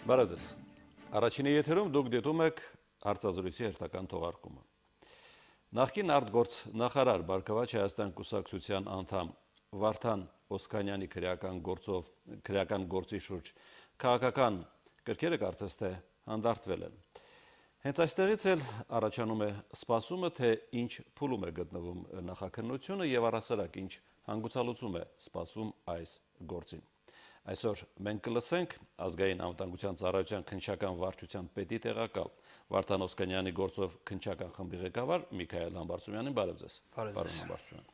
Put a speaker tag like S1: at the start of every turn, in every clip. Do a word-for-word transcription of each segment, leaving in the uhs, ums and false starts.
S1: Բարև ձեզ։ Առաջինի եթերում դուք դիտում եք հարցազրույցի հերթական թողարկումը։ Նախկին արտգործ նախարար Բարգավաճ Հայաստան կուսակցության անդամ Վարդան Օսկանյանի քրեական գործով քրեական գործի շուրջ քաղաքական կրքերը կարծես թե հանդարտվել են։ Հենց այստեղից էլ առաջանում է սպասումը, թե ինչ փուլում է գտնվում նախաքննությունը եւ առասարակ ինչ հանգուցալուծում է սպասում այս գործին։ Այսօր մենք կլսենք ազգային անվտանգության ծառայության քննչական վարչության պետի տեղակալ Վարդան Օսկանյանի գործով քննչական խմբի ղեկավար Միքայել Համբարձումյանին։ Բարև ձեզ։
S2: Բարև ձեզ։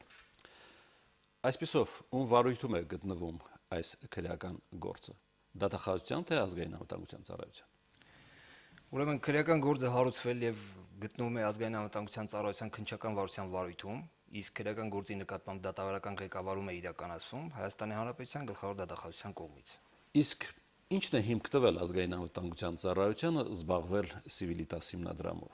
S1: Այսպիսով, ում վարույթում է գտնվում այս քրեական գործը։ Դատախազության թե ազգային անվտանգության ծառայության։
S2: Ուրեմն քրեական գործը հարուցվել եւ գտնվում է ազգային անվտանգության ծառայության քննչական վարչության վարույթում, իսկ քրեական գործի նկատմամբ դատավարական ղեկավարում է իրականացվում Հայաստանի Հանրապետության գլխավոր դատախազության կողմից։
S1: Իսկ ի՞նչն է հիմք տվել ազգային անվտանգության ծառայությանը զբաղվել Civitas հիմնադրամով։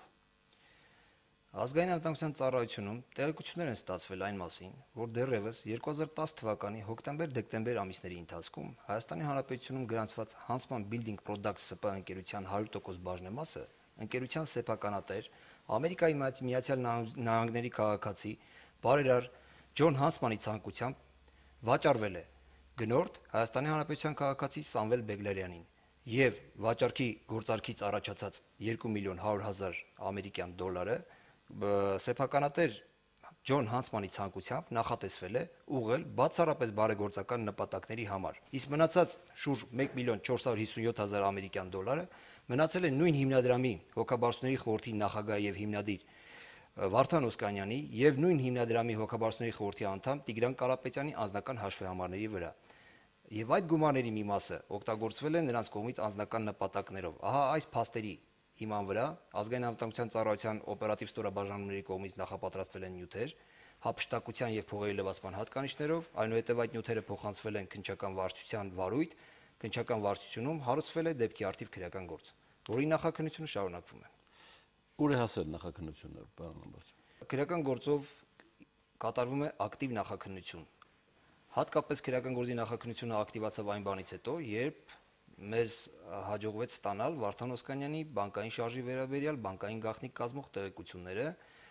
S2: Ազգային անվտանգության ծառայությունում տեղեկություններ են ստացվել այն մասին, որ դեռևս երկու հազար տասը թվականի հոկտեմբեր-դեկտեմբեր ամիսների ընթացքում Հայաստանի Հանրապետությունում գրանցված Huntsman Building Products ՍՊ ընկերության հարյուր տոկոս բաժնեմասը ընկերության սեփականատեր Ամերիկայի Միացյալ Նահանգների քաղաքացի բարերար Ջոն Հանսմանի ցանկությամբ վաճառվել է գնորդ Հայաստանի Հանրապետության քաղաքացի Սամվել Բեգլարյանին եւ վաճառքի գործարքից առաջացած երկու միլիոն հարյուր հազար ամերիկյան դոլարը սեփականատեր Ջոն Հանսմանի ցանկությամբ նախատեսվել է ուղղել բացառապես բարեգործական նպատակների համար։ Իսկ մնացած շուրջ մեկ միլիոն չորս հարյուր հիսունյոթ հազար ամերիկյան դոլարը մնացել է նույն հիմնադրամի հոգաբարձուների խորհրդի նախագահ եւ հիմնադիր Վարդան Օսկանյանի եւ նույն հիմնադրամի հոգաբարձուների խորհրդի անդամ Տիգրան Կարապետյանի անձնական հաշվեհամարների վրա։ Եվ այդ գումարների մի մասը օգտագործվել է նրանց կողմից անձնական նպատակներով։ Ահա այս փաստերի հիման վրա ազգային անվտանգության ծառայության օպերատիվ ստորաբաժանումների կողմից նախապատրաստվել են նյութեր, հափշտակության եւ փողերի լվացման հատկանիշներով, այնուհետեւ այդ նյութերը փոխանցվել են քննչական վարչության վարույթ, քննչական վարչությունում հարուցվել է դեպքի արդիվ քրեական գործ, որի նախաքննությունը շարունակվում է։
S1: Ուր է հասել նախաքննությունը, պարոն Համբարձում։
S2: Քրեական գործով կատարվում է ակտիվ նախաքննություն։ Հատկապես քրեական գործի նախաքննությունը ակտիվացավ այն բանից հետո, երբ մեզ հաջողվեց ստանալ Վարդան Օսկանյանի բանկային շարժի վերաբերյալ բանկային գաղտնիք կազմող տեղեկությունները,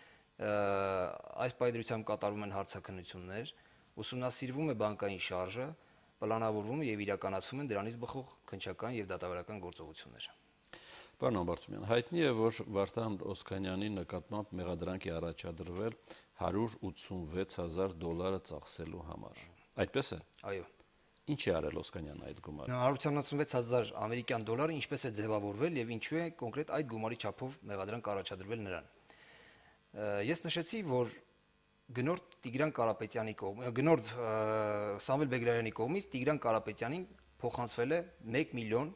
S2: այս պայմանությամբ կատարվում են հարցաքննություններ, ուսումնասիրվում է բանկային շարժը, պլանավորվում եւ իրականացվում են դրանից բխող քննչական եւ դատավարական գործողություններ։
S1: Պարոն Համբարձումյան, հայտնի է, որ Վարդան Օսկանյանի նկատմամբ մեղադրանք է առաջադրվել հարյուր ութսունվեց հազար դոլարը ծախսելու համար։ Այդպես է։
S2: Այո։
S1: Ինչ է արել Օսկանյանը այդ գումարը։
S2: հարյուր ութսունվեց հազար ամերիկյան դոլարը ինչպես է ձևավորվել եւ ինչու է կոնկրետ այդ գումարի չափով մեղադրանք առաջադրվել նրան։ Ես նշեցի, որ գնորդ Տիգրան Կարապետյանի կողմից, գնորդ Սամվել Բեգլարյանի կողմից Տիգրան Կարապետյանին փոխանցվել է մեկ միլիոն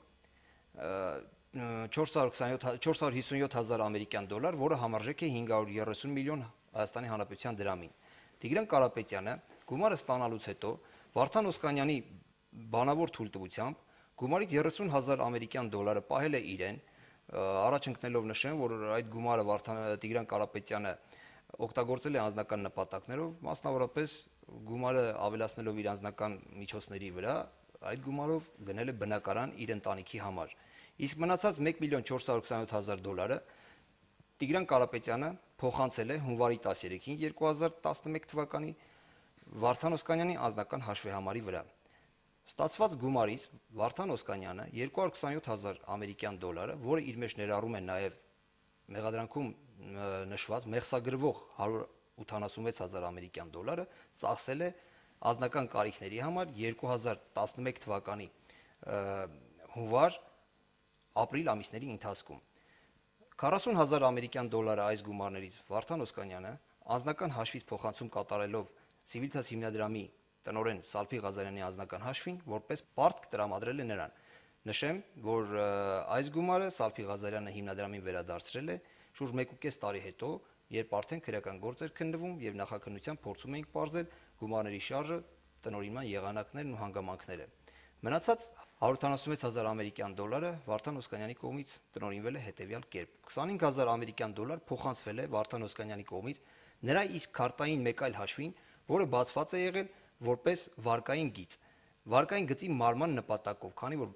S2: չորս հարյուր հիսունյոթ հազար ամերիկյան դոլար, որը համարժեք է հինգ հարյուր երեսուն միլիոն Հայաստանի Հանրապետության դրամին։ Տիգրան Կարապետյանը գումարը ստանալուց հետո Վարդան Օսկանյանի բանավոր թույլտվությամբ գումարից երեսուն հազար ամերիկյան դոլարը պահել է իրեն, առաջ ընկնելով նշեմ, որ այդ գումարը Վարդան Տիգրան Կարապետյանը օգտագործել է անձնական նպատակներով, մասնավորապես գումարը ավելացնելով իր անձնական միջոցների վրա, այդ գումարով գնել է բնակարան իր ընտանիքի համար։ Իսկ մնացած մեկ միլիոն չորս հարյուր քսանյոթ հազար դոլարը Տիգրան Կարապետյանը փոխանցել է հունվարի տասներեքին երկու հազար տասնմեկ թվականի Վարդան Օսկանյանի անձնական հաշվեհամարի վրա։ Ստացված գումարից Վարդան Օսկանյանը երկու հարյուր քսանյոթ հազար ամերիկյան դոլարը, որը իր մեջ ներառում է նաև մեղադրանքում նշված մեղսագրվող հարյուր ութանասունվեց հազար ամերիկյան դոլարը, ծախսել է անձնական կարիքների համար երկու հազար տասնմեկ թվականի հունվար ապրիլ ամիսների ընթացքում։ քառասուն հազար ամերիկյան դոլարը այս գումարներից Վարդան Օսկանյանը անձնական հաշվից փոխանցում կատարելով Civitas հիմնադրամի տնօրեն Սալփի Ղազարյանի անձնական հաշվին որպես պարտք տրամադրել է նրան։ Նշեմ, որ այս գումարը Սալփի Ղազարյանը հիմնադրամին վերադարձրել է շուրջ մեկ ու կես տարի հետո, երբ արդեն քրեական գործ էր քննվում եւ նախաքննությամբ փորձում էինք պարզել գումարների շարժը, տնօրինման եղանակներն ու հանգամանքները։ Մնացած հարյուր ութանասունվեց հազար ամերիկյան դոլարը Վարդան Օսկանյանի կողմից տնօրինվել է հետևյալ կերպ. քսանհինգ հազար ամերիկյան դոլար փոխանցվել է Վարդան Օսկանյանի կողմից նրա իսկ քարտային մեկ այլ հաշվին, որը բացված է եղել որպես վարկային գիծ։ Վարկային գծի մարման նպատակով, քանի որ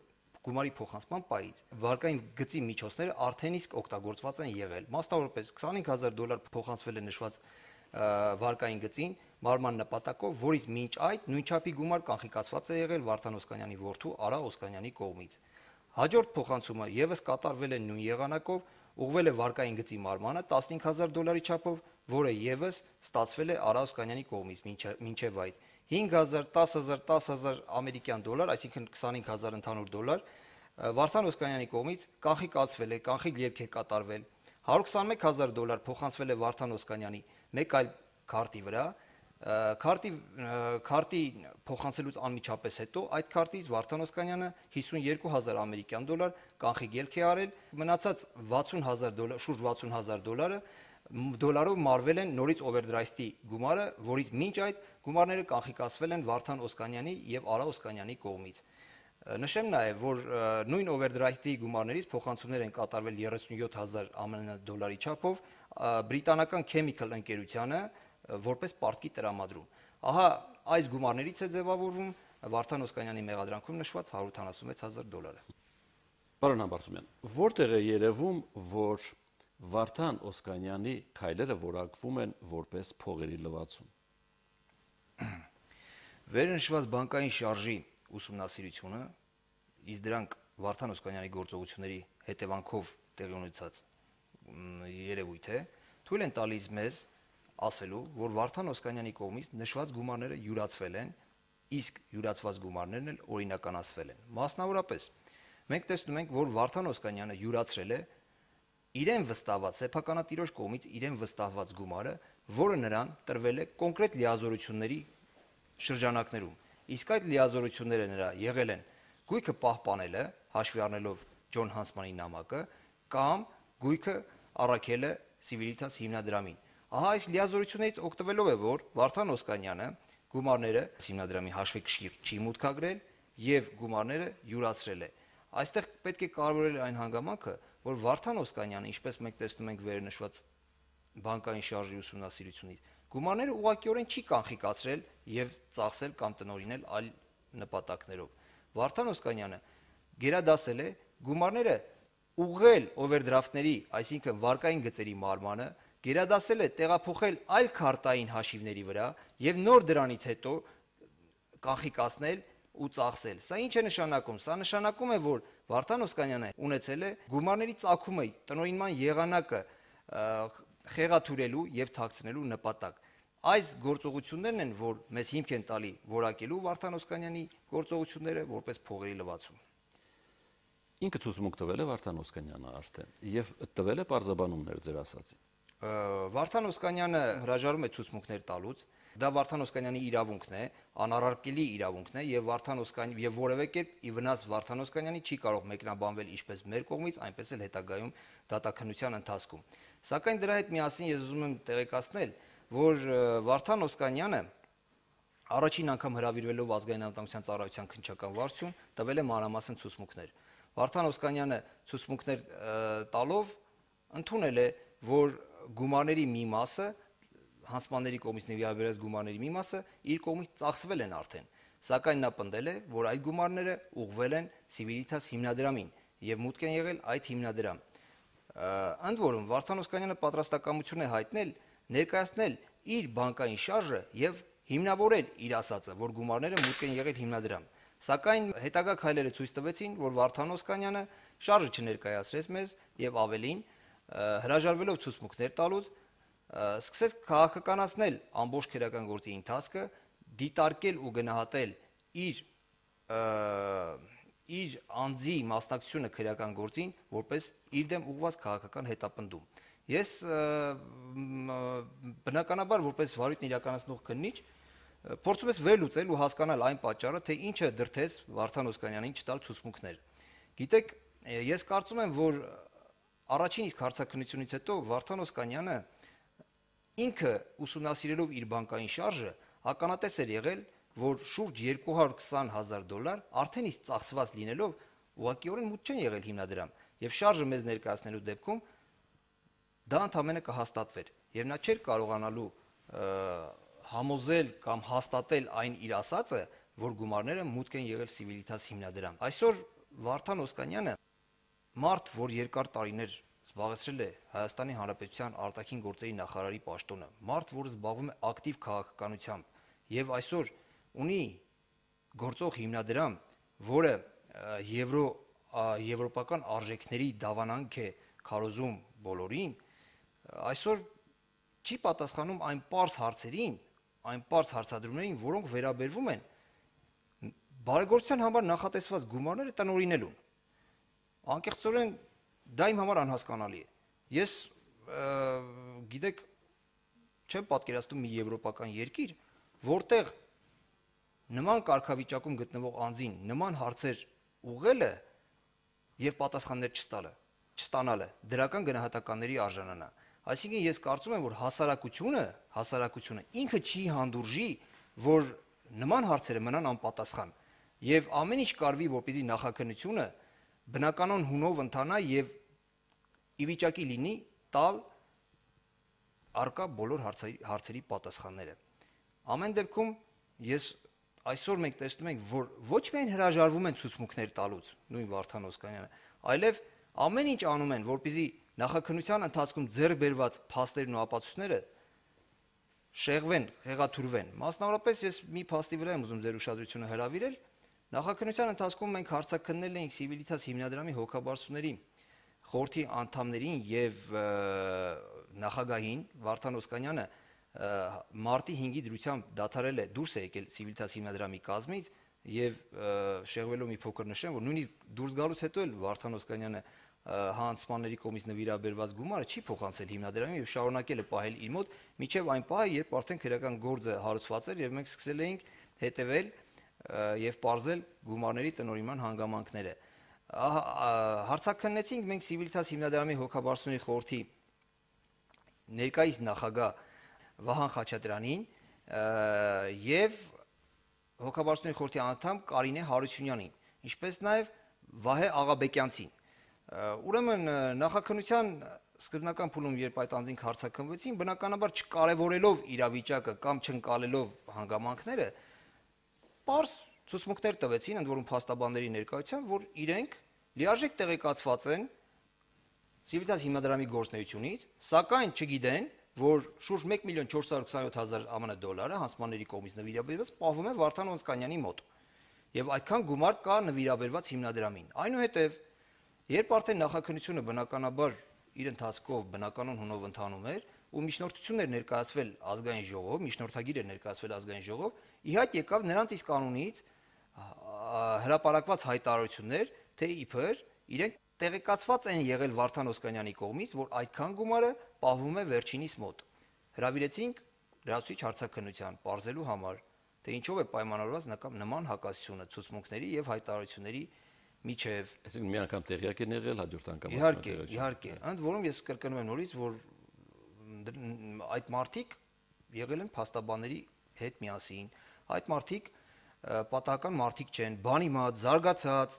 S2: գումարի փոխանցման պայից։ Վարկային գծի միջոցները արդեն իսկ օգտագործված են եղել։ Մասնավորապես քսանհինգ հազար դոլար փոխանցվել է նշված վարկային գծին մարման նպատակով, որից մինչ այդ նույնչափի գումար կանխիկացված է եղել Վարդան Օսկանյանի որդու Արա Օսկանյանի կողմից։ Հաջորդ փոխանցումը եւս կատարվել է նույն եղանակով, ուղղվել է վարկային գծի մարմանը տասնհինգ հազար դոլարի չափով, որը եւս ստացվել է Արա Օսկանյանի կողմից մինչեւ այդ հինգ հազար, տասը հազար, տասը հազար ամերիկյան դոլար, այսինքն քսանհինգ հազար ընդհանուր դոլար, Վարդան Օսկանյանի կողմից կանխիկացվել է, կանխիկ ելք է կատարվել։ հարյուր քսանմեկ հազար դոլար փոխանցվել է Վարդան Օսկանյանի մեկ այլ քարտի վրա, քարտի քարտի փոխանցելուց անմիջապես հետո այդ քարտից Վարդան Օսկանյանը հիսունյոթ հազար ամերիկյան դոլար կանխիկ ելք է արել, մնացած վաթսուն հազար դոլար, շուրջ վաթսուն հազար դոլարը դոլարով մարվել են նորից օվերդրայֆտի գումարը, որից մինչ այդ գումարները կանխիկացվել են Վարդան Օսկանյանի եւ Արա Օսկանյանի կողմից։ Նշեմ նաեւ, որ նույն օվերդրայֆտի գումարներից փոխանցումներ են կատարվել երեսունյոթ հազար ԱՄՆ դոլարի չափով բրիտանական Chemical ընկերությանը որպես պարտքի տրամադրում։ Ահա այս գումարներից է ձևավորվում Վարդան Օսկանյանի մեղադրանքում նշված հարյուր ութանասունվեց հազար դոլարը։
S1: Պարոն Համբարձումյան, որտեղ է երևում, որ Վարդան Օսկանյանի քայլերը որակվում են որպես փողերի լվացում։
S2: Վերնշված բանկային շարժի ուսումնասիրությունը, իսկ դրանք Վարդան Օսկանյանի գործողությունների հետևանքով տեղի ունեցած երևույթ է, թույլ են տալիս մեզ ասելու, որ Վարդան Օսկանյանի կողմից նշված գումարները յուրացվել են, իսկ յուրացված գումարներն էլ օրինականացվել են։ Մասնավորապես, մենք տեսնում ենք, որ Վարդան Օսկանյանը յուրացրել է իրեն վստահված սեփականատիրոջ կողմից իրեն վստահված գումարը, որը նրան տրվել է կոնկրետ լիազորությունների շրջանակներում։ Իսկ այդ լիազորությունները նրա եղել են գույքը պահպանելը, հաշվի առնելով Ջոն Հանսմանի նամակը, կամ գույքը առաքելը Civitas հիմնադրամին։ Ահա այս լիազորություններից օգտվելով է, որ Վարդան Օսկանյանը գումարները հիմնադրամի հաշվեկշիռ չի մուտքագրել եւ գումարները յուրացրել է։ Այստեղ պետք է կարևորել այն հանգամանքը, որ Վարդան Օսկանյանը, ինչպես մենք տեսնում ենք վերնշված բանկային շարժի ուսումնասիրությունից, գումարները ուղղակիորեն չի կանխիկացրել եւ ծախսել կամ տնօրինել այլ նպատակներով։ Վարդան Օսկանյանը գերադասել է գումարները ուղղել օվերդրաֆտների, այսինքն վարկային գծերի մարմանը, գերադասել է տեղափոխել այլ քարտային հաշիվների վրա եւ նոր դրանից հետո կանխիկացնել ու ծախսել։ Սա ինչ է նշանակում։ Սա նշանակում է, որ Վարդան Օսկանյանը ունեցել է գումարների ծագումը, տնօրինման եղանակը խեղաթյուրելու եւ թաքցնելու նպատակ։ Այս գործողություններն են, որ մեզ հիմք են տալի որակելու Վարդան Օսկանյանի գործողությունները որպես փողերի լվացում։
S1: Ինքը ցուցմունք տվել է Վարդան Օսկանյանը արդեն եւ տվել է պարզաբանումներ ձեր ասածին։
S2: Վարդան Օսկանյանը հրաժարվում է ցուցմունքներ տալուց, դա Վարդան Օսկանյանի իրավունքն է, անառարկելի իրավունքն է եւ Վարդան Օսկանյանը եւ որևէ կերպ ի վնաս Վարդան Օսկանյանի չի կարող մեկնաբանվել ինչպես մեր կողմից, այնպես էլ հետագայում դատաքննության ընթացքում։ Սակայն դրա հետ միասին ես ուզում եմ տեղեկացնել, որ Վարդան Օսկանյանը առաջին անգամ հրավիրվելով ազգային անվտանգության ծառայության քննչական վարչություն տվել է մանրամասն ցուցմունքներ։ Վարդան Օսկանյանը ցուցմունքներ տալով ընդունել է, որ գումարների մի մասը հանցմանների կողմից նվիրաբերած գումարների մի մասը իր կողմից ծախսվել են արդեն, սակայն նա պնդել է, որ այդ գումարները ուղղվել են Civitas հիմնադրամին եւ մուտք են եղել այդ հիմնադրամ։ Ընդ որում Վարդան Օսկանյանը պատրաստակամություն է հայտնել ներկայացնել իր բանկային շարժը եւ հիմնավորել իր ասածը, որ գումարները մուտք են եղել հիմնադրամ։ Սակայն հետագա քայլերը ցույց տվեցին, որ Վարդան Օսկանյանը շարժը չներկայացրեց մեզ եւ ավելին հրաժարվելով ցուցմունքներ տալուց սկսեց քաղաքականացնել ամբողջ քրեական գործի ընթացքը, դիտարկել ու գնահատել իր իր անձի մասնակցությունը քրեական գործին որպես իր դեմ ուղղված քաղաքական հետապնդում։ Ես բնականաբար որպես վարույթն իրականացնող քննիչ փորձում ես վերլուծել ու հասկանալ այն պատճառը, թե ինչը դրդեց Վարդան Օսկանյանին չտալ ցուցմունքներ։ Գիտեք, ես կարծում եմ, որ առաջին իսկ հարցաքննությունից հետո Վարդան Օսկանյանը ինքը ուսումնասիրելով իր բանկային շարժը ականատես էր եղել, որ շուրջ երկու հարյուր քսան հազար դոլար արդեն իսկ ծախսված լինելով ուղղակիորեն մուտք չեն եղել հիմնադրամ եւ շարժը մեզ ներկայացնելու դեպքում դա ընդհանրապես կհաստատվեր եւ նա չէր կարողանալու համոզել կամ հաստատել այն իր ասածը, որ գումարները մուտք են եղել Civitas հիմնադրամ։ Այսօր Վարդան Օսկանյանը մարդ, որ երկար տարիներ զբաղեցրել է Հայաստանի Հանրապետության արտաքին գործերի նախարարի պաշտոնը, մարդ, որ զբաղվում է ակտիվ քաղաքականությամբ եւ այսօր ունի գործող հիմնադրամ, որը եվրո եվրոպական արժեքների դավանանք է քարոզում բոլորին, այսօր չի պատասխանում այն պարզ հարցերին, այն պարզ հարցադրումներին, որոնք վերաբերվում են բարեգործության համար նախատեսված գումարները տնօրինելուն։ Անկեղծորեն դա իմ համար անհասկանալի է։ Ես գիտեք չեմ պատկերացնում մի եվրոպական երկիր, որտեղ նման կարգավիճակում գտնվող անձին նման հարցեր ուղղելը եւ պատասխաններ չստալը, չստանալը դրական գնահատականների արժանանա։ Այսինքն ես կարծում եմ, որ հասարակությունը, հասարակությունը ինքը չի հանդուրժի, որ նման հարցերը մնան անպատասխան եւ ամեն ինչ կարվի, որպեսզի նախաքննությունը բնականon հունով ընթանա եւ ի վիճակի լինի տալ արկա բոլոր հարցերի, հարցերի պատասխանները։ Ամեն դեպքում ես այսօր մենք տեսնում ենք, որ ոչ միայն հրաժարվում են ցուցմունքներ տալուց, նույն Վարդան Օսկանյանը, այլև ամեն ինչ անում են, որպեսզի նախաքննության ընթացքում ձեռք բերված փաստերն ու ապացույցները շեղվեն, խեղաթյուրվեն։ Մասնավորապես ես մի փաստի վրա եմ ուզում ձեր ուշադրությունը հրավիրել։ Նախաքննության ընթացքում մենք հարցաքննել էինք Civitas հիմնադրամի հոգաբարձուների խորհրդի անդամներին եւ նախագահին Վարդան Օսկանյանը մարտի հինգի դրությամբ դադարել է դուրս է եկել Civitas հիմնադրամի կազմից եւ շեղվելով մի փոքր նշեմ, որ նույնիսկ դուրս գալուց հետո էլ Վարդան Օսկանյանը հանցմանների կողմից նվիրաբերված գումարը չի փոխանցել հիմնադրամին եւ շարունակել է պահել իր մոտ մինչեւ այն պահը, երբ արդեն քրեական գործը հարուցված էր եւ մենք սկսել էինք հետեւել եւ պարզել գումարների տնօրինման հանգամանքները։ Հարցաքննեցինք մենք Civitas հիմնադրամի հոգաբարձուների խորհրդի ներկայիս նախագահ Վահան Խաչատրյանին եւ հոգաբարձուների խորհրդի անդամ Կարինե Հարությունյանին, ինչպես նաեւ Վահե Աղաբեկյանցին։ Ուրեմն նախաքննության սկզբնական փուլում, երբ այդ անձինք հարցաքննվեցին, բնականաբար չկարևորելով իրավիճակը կամ չընկալելով հանգամանքները, պարզ ցուցմունքներ տվեցին, ընդ որում փաստաբանների ներկայությամբ, որ իրենք լիարժեք տեղեկացված են Civitas հիմնադրամի գործունեությունից, սակայն չգիտեն, որ շուրջ մեկ միլիոն չորս հարյուր քսանյոթ հազար ԱՄՆ դոլարը հանցմանների կողմից նվիրաբերված պահվում է Վարդան Օսկանյանի մոտ։ Եվ այդքան գումար կա նվիրաբերված հիմնադրամին։ Այնուհետև երբ արդեն նախաքննությունը բնականաբար իր ընթացքով բնականon հունով ընթանում էր ու միջնորդություն էր ներկայացվել ազգային ժողով, միջնորդագիր էր ներկայացվել ազգային ժողով, իհայտ եկավ նրանց իսկ կանոնից հրապարակված հայտարարություններ, թե իբր իրենք տեղեկացված են եղել Վարդան Օսկանյանի կողմից, որ այդքան գումարը պահվում է վերջինիս մոտ։ Հրավիրեցինք լրացուցիչ հարցաքննության պարզելու համար, թե ինչով է պայմանավորված նման հակասությունը ցուցմունքների եւ հայտարարությունների միջև։
S1: Այսինքն մի անգամ տեղյակ են եղել, հաջորդ անգամ
S2: իհարկե, իհարկե, ընդ որում ես կրկնում եմ նորից, որ այդ մարդիկ եղել են փաստաբանների հետ միասին, այդ մարդիկ պատահական մարդիկ չեն, բանիմաց, զարգացած,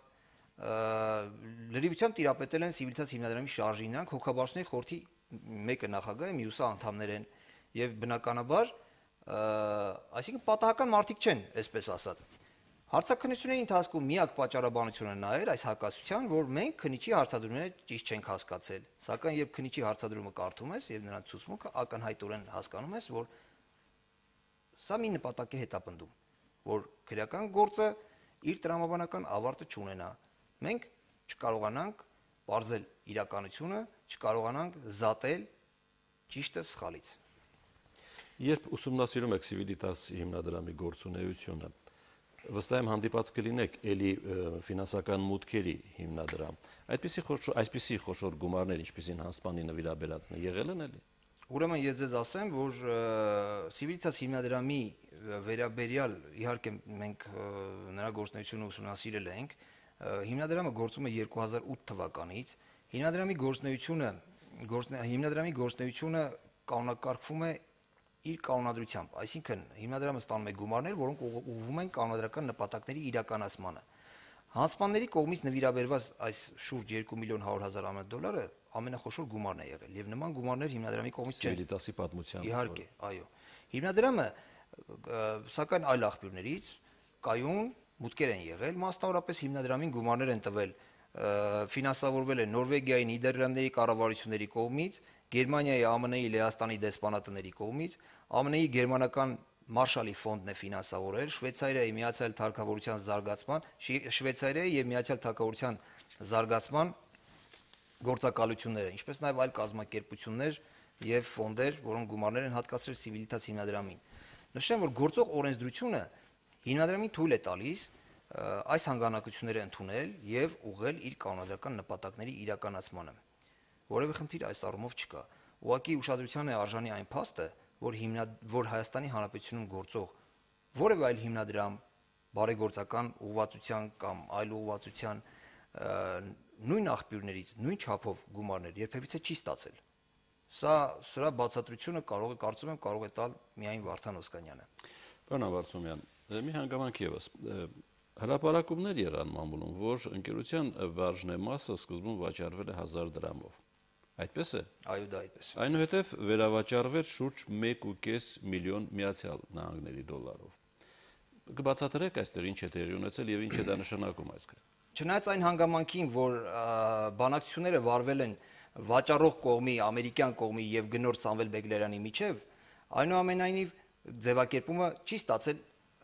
S2: լրիվությամբ տիրապետել են Civitas հիմնադրամի շարժին, նրանք հոգաբարձուների խորհրդի մեկը նախագահ է, մյուսը անդամներ են եւ բնականաբար, այսինքն պատահական մարդիկ չեն, այսպես ասած։ Հարցաքննությունների ընթացքում միակ պատճառաբանությունը նա էր այս հակասության, որ մենք քննիչի հարցադրումները ճիշտ չենք հասկացել, սակայն երբ քննիչի հարցադրումը կարդում ես եւ նրանց ցուցմունքը ակնհայտորեն հասկանում ես, որ սա մի նպատակ է հետապնդում, որ քրեական գործը իր տրամաբանական ավարտը չունենա։ Մենք չկարողանանք բարձել իրականությունը, չկարողանանք զատել ճիշտը սխալից։
S1: Երբ ուսումնասիրում եք Civitas հիմնադրամի գործունեությունը, վստահ եմ հանդիպած կլինեք էլի ֆինանսական մուտքերի հիմնադրամ։ Այդպիսի խոշոր այսպիսի խոշոր գումարներ, ինչպիսին հանցմանի նվիրաբերածն է, եղել են էլի։
S2: Ուրեմն ես ձեզ ասեմ, որ Civitas հիմնադրամի վերաբերյալ իհարկե մենք նրա գործունեությունը ուսումնասիրել ենք, հիմնադրամը գործում է երկու հազար ութ թվականից, հիմնադրամի գործունեությունը հիմնադրամի գործունեությունը կանոնակարգվում է իր կանոնադրությամբ, այսինքն հիմնադրամը ստանում է գումարներ, որոնք ուղղվում են կանոնադրական նպատակների իրականացմանը։ Հանցմանների կողմից նվիրաբերված այս շուրջ երկու միլիոն հարյուր հազար ԱՄՆ դոլարը ամենախոշոր գումարն է եղել եւ նման գումարներ հիմնադրամի կողմից չեն։
S1: Civitas-ի պատմության։
S2: Իհարկե, այո։ Հիմնադրամը սակայն այլ աղբյուրներից կայուն մուտքեր են եղել, մասնավորապես հիմնադրամին գումարներ են տվել, ֆինանսավորվել է Նորվեգիայի, Նիդերլանդների կառավարությունների կողմից, Գերմանիայի, Α M N-ի, Լեհաստանի դեսպանատների կողմից, Ა M N-ի գերմանական Մարշալի ֆոնդն է ֆինանսավորել, Շվեյցարիայի Միացյալ Թագավորության զարգացման, Շվեյցարիայի եւ Միացյալ Թագավորության զարգացման գործակալությունները, ինչպես նաեւ այլ կազմակերպություններ եւ ֆոնդեր, որոնք գումարներ են հատկացրել Civitas հիմնադրամին։ Նշեմ, որ գործող օրենսդրությունը հիմնադրամին թույլ է տալիս այս հանգանակությունները ընդունել եւ ուղղել իր կանոնադրական նպատակների իրականացմանը։ Որևէ խնդիր այս առումով չկա։ Ուղղակի ուշադրության է արժանի այն փաստը, որ հիմնա որ Հայաստանի Հանրապետությունում գործող որևէ այլ հիմնադրամ բարեգործական ուղղվածության կամ այլ ուղղվածության նույն աղբյուրներից, նույն չափով գումարներ երբևիցե չի ստացել։ Սա սրա բացատրությունը կարող է, կարծում եմ, կարող է տալ միայն Վարդան Օսկանյանը։
S1: Պարոն Ավարցումյան, մի հանգամանք եւս հրապարակումներ եղան մամուլում, որ ընկերության բաժնեմասը սկզբում վաճառվել է հազար դրամով։ Այդպես է։
S2: Այո, դա այդպես է։
S1: Այնուհետև վերավաճառվել շուրջ մեկ կόμμα պենս միլիոն Միացյալ Նահանգների դոլարով։ Կբացատրեք այստեղ ինչ է տեղի ունեցել եւ ինչ է դա նշանակում այսքան։
S2: Չնայած այն հանգամանքին, որ բանակցությունները վարվել են վաճառող կողմի, ամերիկյան կողմի եւ գնորդ Սամվել Բեգլարյանի միջև, այնուամենայնիվ ձևակերպումը չի ստացել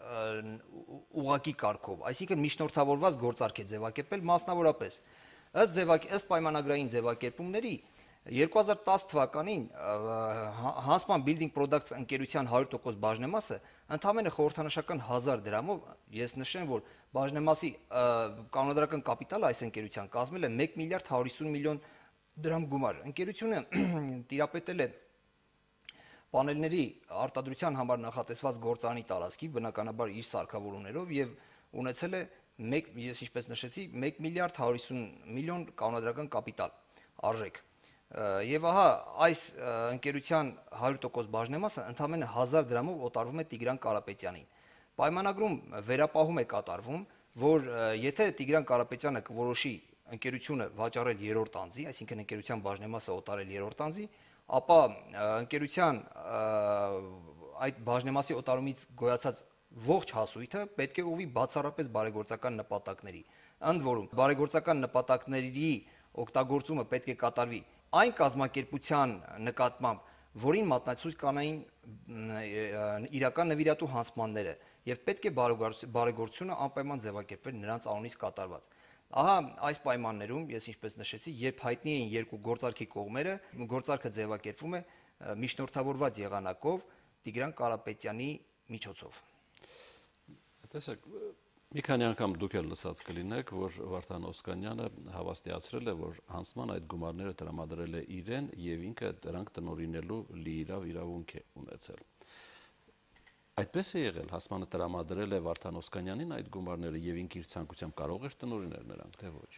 S2: ուղղակի կարգով, այսինքն միջնորդավորված գործարք է ձևակերպել մասնավորապես։ Ըստ ձևակ ըստ պայմանագրային ձևակերպումների երկու հազար տասը թվականին Huntsman Building Products ընկերության հարյուր տոկոս բաժնեմասը ընդամենը խորհրդանշական հազար դրամով, ես նշեմ, որ բաժնեմասի կանոնադրական կապիտալը այս ընկերության կազմել է մեկ միլիարդ հարյուր հիսուն միլիոն դրամ գումար։ Ընկերությունը տիրապետել է պանելների արտադրության համար նախատեսված գործարանի տարածքի, բնականաբար իր սարքավորումներով եւ ունեցել է մեկ, ես ինչպես նշեցի, մեկ միլիարդ հարյուր հիսուն միլիոն կանոնադրական կապիտալ արժեք։ Եվ ահա այս ընկերության հարյուր տոկոս բաժնեմասը ընդամենը հազար դրամով օտարվում է Տիգրան Կարապետյանին։ Պայմանագրում վերապահում է կատարվում, որ եթե Տիգրան Կարապետյանը կորոշի ընկերությունը վաճառել երրորդ անձի, այսինքն ընկերության բաժնեմասը օտարել երրորդ անձի, ապա ընկերության այդ բաժնեմասի օտարումից գոյացած ողջ հասույթը պետք է ուղղվի բացառապես բարեգործական նպատակների։ Ընդ որում, բարեգործական նպատակների օգտագործումը պետք է կատարվի այն կազմակերպության նկատմամբ, որին մատնացույց կանային իրական նվիրատու հանձնմանները, եւ պետք է բարեգործությունը անպայման ձևակերպվել նրանց անունից կատարված։ Ահա այս պայմաններում, ես ինչպես նշեցի, երբ հայտնի էին երկու գործարքի կողմերը, գործարքը ձևակերպվում է միջնորդավորված եղանակով Տիգրան Կարապետյանի միջոցով։
S1: Տեսեք, մի քանի անգամ դուք էլ լսած կլինեք, որ Վարդան Օսկանյանը հավաստիացրել է, որ Huntsman այդ գումարները տրամադրել է իրեն եւ ինքը դրանք տնօրինելու լիիրավ իրավունք է ունեցել։ Այդպես է եղել, Huntsman-ը տրամադրել է Վարդան Օսկանյանին այդ գումարները եւ ինքը իր ցանկությամբ կարող էր տնօրինել նրանք, թե ոչ։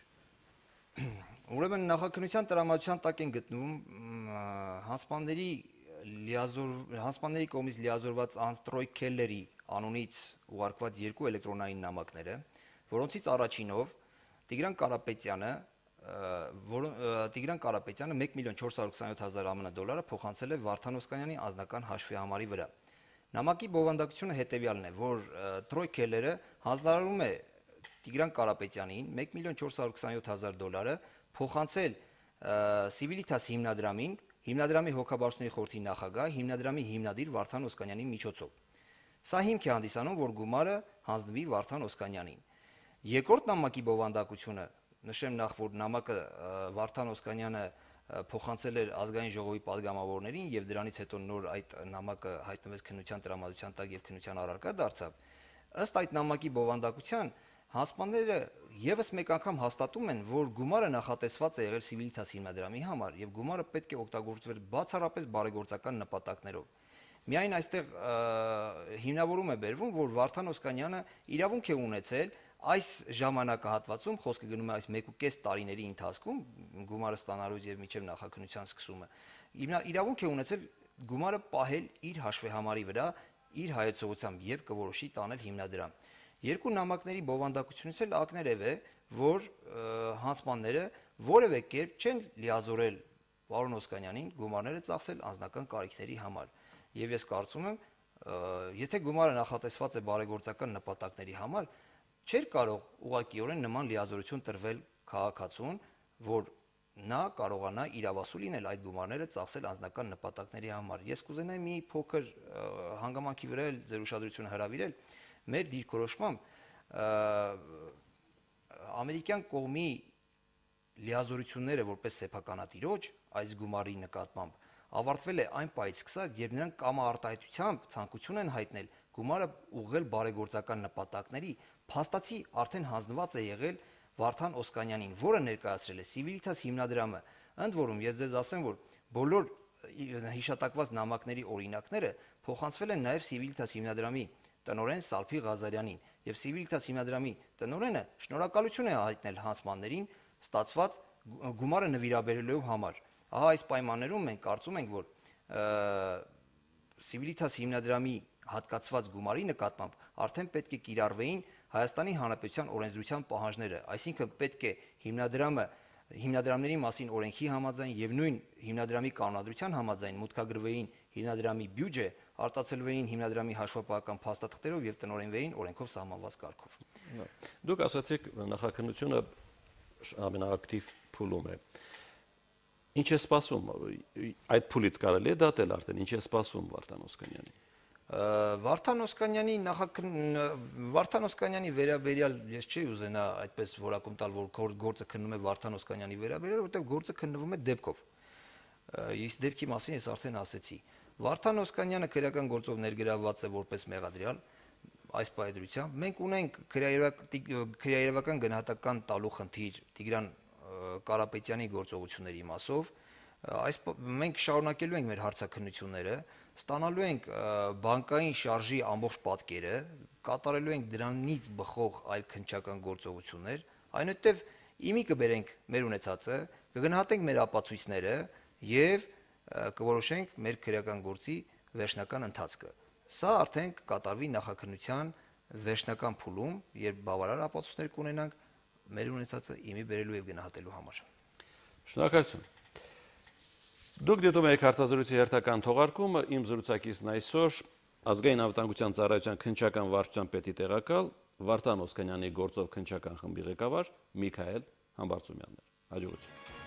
S2: Ուրեմն նախաքննության տրամադրության տակ են գտնվում Huntsman-ների լիազոր Huntsman-ների կողմից լիազորված Անստրոյ Քելլերի անունից ուղարկված երկու էլեկտրոնային նամակները, որոնցից առաջինով Տիգրան Կարապետյանը, որ Տիգրան Կարապետյանը մեկ միլիոն չորս հարյուր քսաներորդ հազար ԱՄՆ դոլարը փոխանցել է Վարդան Օսկանյանի անձնական հաշվի համարի վրա։ Նամակի բովանդակությունը հետևյալն է, որ Տրոյ Քելլերը հանձնարարում է Տիգրան Կարապետյանին մեկ միլիոն չորս հարյուր քսաներորդ հազար դոլարը փոխանցել Civitas հիմնադրամին, հիմնադրամի հոգաբարձությունների խորհրդի նախագահ, հիմնադրամի հիմնադիր Վարդան Օսկանյանի միջոցով։ Սա հիմք է հանդիսանում, որ գումարը հանձնվի Վարդան Օսկանյանին։ Երկրորդ նամակի բովանդակությունը, նշեմ նախ, որ նամակը Վարդան Օսկանյանը փոխանցել էր ազգային ժողովի падգամավորներին եւ դրանից հետո նոր այդ նամակը հայտնվեց քննության տրամադրության տակ եւ քննության առարկա դարձավ։ Ըստ այդ նամակի բովանդակության Huntsman-ները եւս մեկ անգամ հաստատում են, որ գումարը նախատեսված է եղել Civitas հիմնադրամի համար եւ գումարը պետք է օգտագործվել բացառապես բարեգործական նպատակներով։ Միայն այստեղ հիմնավորում է բերվում, որ Վարդան Օսկանյանը իրավունք է ունեցել այս ժամանակահատվածում, խոսքը գնում է այս մեկ ու կես տարիների ընթացքում, գումարը ստանալուց եւ մինչեւ նախաքննության սկսումը, իրավունք է ունեցել գումարը պահել իր հաշվեհամարի վրա, իր հայեցողությամբ եւ կորոշի տանել հիմնադրամ։ Երկու նամակների բովանդակությունից էլ ակներև է, որ Huntsman-ները որևէ կերպ չեն լիազորել պարոն Օսկանյանին գումարները ծախսել անձնական կարիքների համար։ Եվ ես կարծում եմ, եթե գումարը նախատեսված է բարեգործական նպատակների համար, չէր կարող ուղղակիորեն նման լիազորություն տրվել քաղաքացուն, որ նա կարողանա իրավասու լինել այդ գումարները ծախսել անձնական նպատակների համար։ Ես կուզենայի մի փոքր հանգամանքի վրա էլ ձեր ուշադրությունը հրավիրել, մեր դիրքորոշմամբ ամերիկյան կողմի լիազորությունները որպես սեփականատիրոջ այս գումարի նկատմամբ ավարտվել է այն պահից սկսած, երբ նրանք կամարտահայտությամբ ցանկություն են հայտնել գումարը ուղղել բարեգործական նպատակների, փաստացի արդեն հանձնված է եղել Վարդան Օսկանյանին, որը ներկայացրել է Civitas հիմնադրամը։ Ընդ որում ես ձեզ ասեմ, որ բոլոր հիշատակված նամակների օրինակները փոխանցվել են նաև Civitas հիմնադրամի տնօրեն Սալփի Ղազարյանին, եւ Civitas հիմնադրամի տնօրենը շնորհակալություն է հայտնել հանձնմաններին ստացված գումարը նվիրաբերելու համար։ Ահա այս պայմաններում մենք կարծում ենք, որ Civitas հիմնադրամի հատկացված գումարի նկատմամբ արդեն պետք է կիրառվեին Հայաստանի Հանրապետության օրենսդրության պահանջները, այսինքն պետք է հիմնադրամը հիմնադրամների մասին օրենքի համաձայն եւ նույն հիմնադրամի կանոնադրության համաձայն մուտքագրվեին հիմնադրամի բյուջե, արտացոլվեին հիմնադրամի հաշվապահական փաստաթղթերով եւ տնօրենվեին օրենքով սահմանված կարգով։
S1: Դուք ասացիք նախաքննությունը ամենաակտիվ փուլում է։ Ինչ է սպասում այդ փուլից կարելի է դատել արդեն ինչ է սպասում Վարդան Օսկանյանին։
S2: Վարդան Օսկանյանի նախաքն Վարդան Օսկանյանի վերաբերյալ ես չի ուզենա այդպես որակում տալ, որ գործը քննում է Վարդան Օսկանյանի վերաբերյալ, որովհետև գործը քննվում է դեպքով։ Իսկ դեպքի մասին ես արդեն ասեցի։ Վարդան Օսկանյանը քրեական գործով ներգրավված է որպես մեղադրյալ այս պայծրությամբ։ Մենք ունենք քրեաերևական գնահատական տալու խնդիր Տիգրան Կարապետյանի գործողությունների մասով։ Այս մենք շարունակելու ենք մեր հարցաքննությունները, ստանալու ենք բանկային շարժի ամբողջ պատկերը, կատարելու ենք դրանից բխող այլ քննչական գործողություններ, այնուհետև իմի կբերենք մեր ունեցածը, կգնահատենք մեր ապացույցները եւ կորոշենք մեր քրեական գործի վերջնական ընթացքը։ Սա արդեն կկատարվի նախաքննության վերջնական փուլում, երբ բավարար ապացույցներ կունենանք մեր ունեցածը իմի բերելու եւ գնահատելու համար։
S1: Շնորհակալություն։ Դուք դիտում եք հարցազրույցի հերթական թողարկումը, իմ զրուցակիցն այսօր Ազգային անվտանգության ծառայության քննչական վարչության պետի տեղակալ Վարդան Օսկանյանի գործով քննչական խմբի ղեկավար Միքայել Համբարձումյանն էր։ Հաջողություն։